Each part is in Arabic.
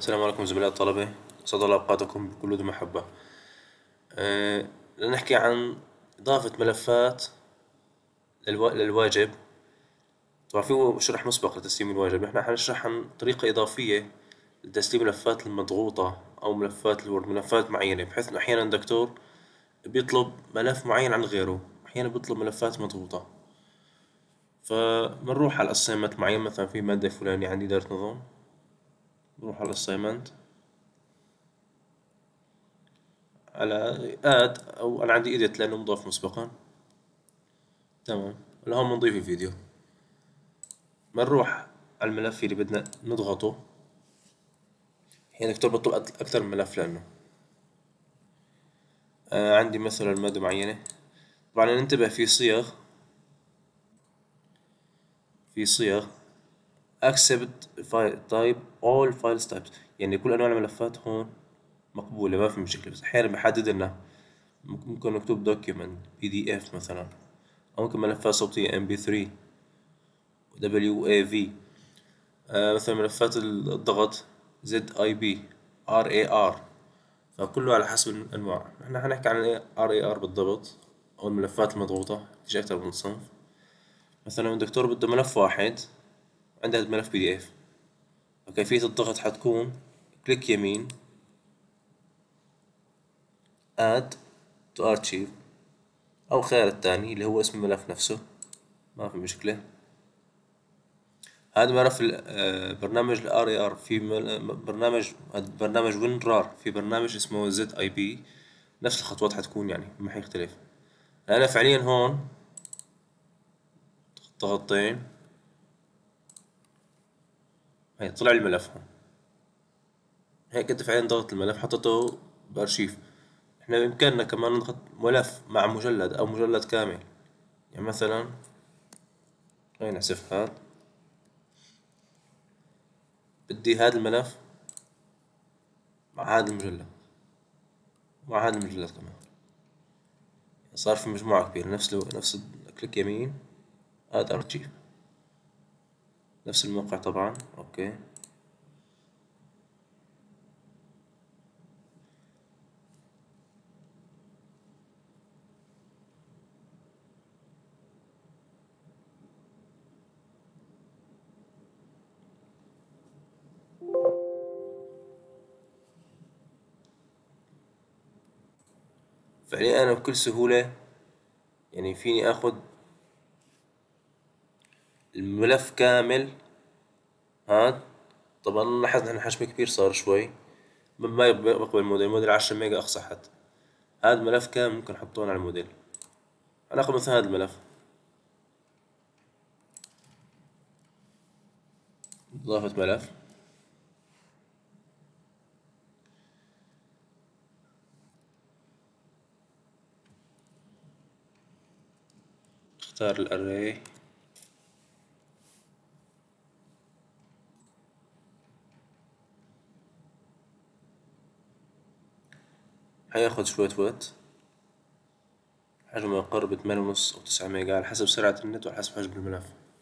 السلام عليكم زملاء الطلبة، أسعد الله أوقاتكم بكل ذي محبة. لنحكي عن إضافة ملفات للواجب. طبعا في شرح مسبق لتسليم الواجب، نحن حنشرح عن طريقة إضافية لتسليم ملفات المضغوطة أو ملفات الوورد، ملفات معينة، بحيث إنه أحيانا الدكتور بيطلب ملف معين عن غيره، أحيانا بيطلب ملفات مضغوطة. فبنروح على الأسايمنت معين، مثلا في مادة فلانية عندي إدارة نظام، بروح على الأسايمنت على اد، او انا عندي ايديت لانه مضاف مسبقا. تمام، لهون بنضيف الفيديو، بنروح على الملف اللي بدنا نضغطه. هنا دكتور بطلب اكثر من ملف لانه عندي مثلا مادة معينة. طبعا ننتبه في صيغ accept type all files types، يعني كل انواع الملفات هون مقبولة، ما في مشكلة. بس احيانا بحدد لنا ممكن مكتوب document PDF مثلا، او ممكن ملفات صوتية MP3 WAV. مثلا ملفات الضغط ZIP RAR، فكله على حسب الأنواع. نحن حنحكي عن RAR بالضبط، أو الملفات المضغوطة، فيش أكثر من صنف. مثلا الدكتور بده ملف واحد، عنده ملف PDF، وكيفية الضغط حتكون كليك يمين Add to Archive، أو خيار الثاني اللي هو اسم الملف نفسه، ما في مشكلة. هذا ملف برنامج ال RAR، في برنامج WinRAR، في برنامج اسمه ZIP، نفس الخطوات حتكون، يعني ما حيختلف. أنا فعليا هون ضغطتين، هي طلع الملف هون، هيك انت فعليا ضغط الملف حطيته بأرشيف. احنا بإمكاننا كمان نضغط ملف مع مجلد أو مجلد كامل، يعني مثلا خلينا نحذف هذا، بدي هذا الملف مع هذا المجلد مع هذا المجلد كمان، صار في مجموعة كبيرة. نفس كليك يمين اد ارشيف، نفس الموقع طبعا. اوكي، فعليا انا بكل سهولة يعني فيني اخذ الملف كامل. هاد طبعا لاحظنا ان حجمه كبير صار شوي، ما بقبل الموديل 10 ميجا اقصى حد. هذا ملف كامل ممكن نحطه على الموديل. هناخذ مثلا هذا الملف، إضافة ملف، اختار الاري، حياخد شوية وقت. حجمه يقرب 8.5 أو 9 ميجا على حسب سرعة النت وعلى حسب حجم الملف.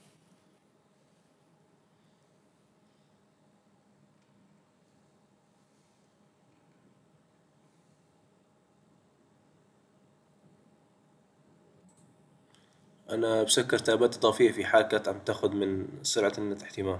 أنا بسكر تابات إضافية في حال كانت عم تاخد من سرعة النت احتمال.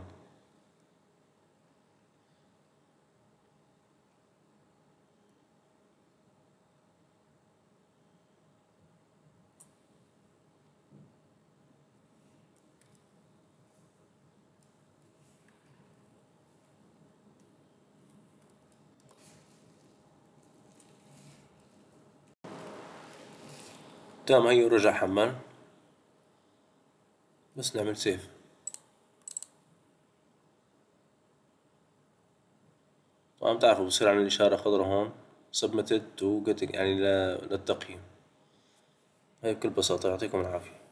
تمام، هي ورجع حمل، بس نعمل سيف. طبعا بتعرفوا بصير عن الإشارة خضرا هون submitted to getting، يعني للتقييم. هاي بكل بساطة، يعطيكم العافية.